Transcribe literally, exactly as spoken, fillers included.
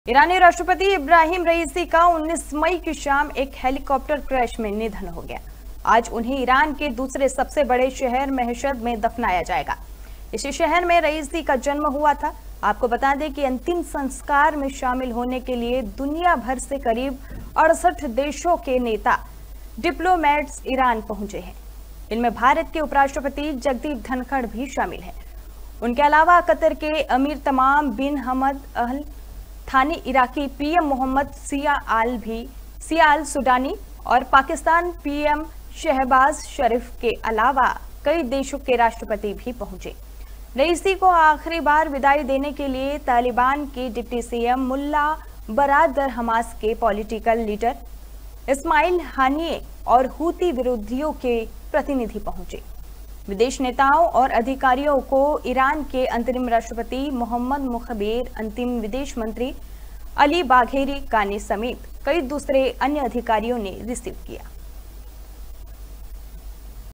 ईरानी राष्ट्रपति इब्राहिम रईसी का उन्नीस मई की शाम एक हेलीकॉप्टर क्रैश में निधन हो गया। आज उन्हें ईरान के दूसरे सबसे बड़े शहर महशद में दफनाया जाएगा। इसी शहर में रईसी का जन्म हुआ था। आपको बता दें कि अंतिम संस्कार में शामिल होने के लिए दुनिया भर से करीब अड़सठ देशों के नेता डिप्लोमेट्स ईरान पहुंचे हैं। इनमें भारत के उपराष्ट्रपति जगदीप धनखड़ भी शामिल हैं। उनके अलावा कतर के अमीर तमाम बिन Hamad Al Thani, Iraqi PM Mohammed Shia Al भी सिया आल सुडानी और पाकिस्तान पीएम शहबाज शरीफ के अलावा कई देशों के राष्ट्रपति भी पहुंचे। रईसी को आखिरी बार विदाई देने के लिए तालिबान के deputy CM Mullah Baradar, Hamas के पॉलिटिकल लीडर इस्माइल हानिये और हूती विरोधियों के प्रतिनिधि पहुंचे। विदेश नेताओं और अधिकारियों को ईरान के अंतरिम राष्ट्रपति मोहम्मद मुख्बेर, अंतिम विदेश मंत्री अली बाघेरी कानी समेत कई दूसरे अन्य अधिकारियों ने रिसीव किया।